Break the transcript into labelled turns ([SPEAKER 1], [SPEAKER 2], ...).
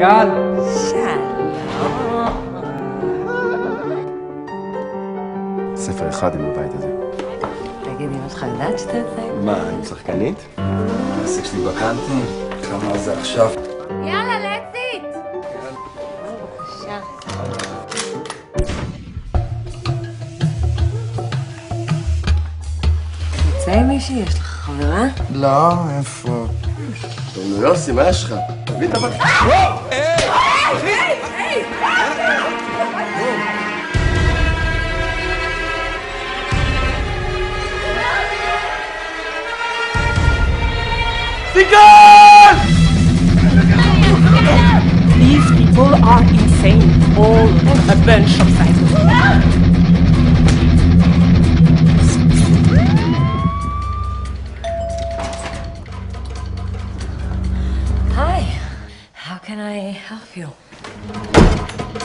[SPEAKER 1] גל.
[SPEAKER 2] שלום.
[SPEAKER 3] ספר אחד עם הבית הזה.
[SPEAKER 2] תגיד, אמא שלך יודעת שאתה יוצא?
[SPEAKER 3] מה, עם שחקנית?
[SPEAKER 1] העסק שלי בקנטי, כמה על זה עכשיו.
[SPEAKER 2] יאללה, לצית! בבקשה. יוצא עם מישהי? יש לך חברה?
[SPEAKER 1] לא, איפה?
[SPEAKER 3] נו יוסי, מה יש לך? תביא את הבית.
[SPEAKER 4] These people are insane. All a bunch of psychos.
[SPEAKER 2] Hi. How can I help you?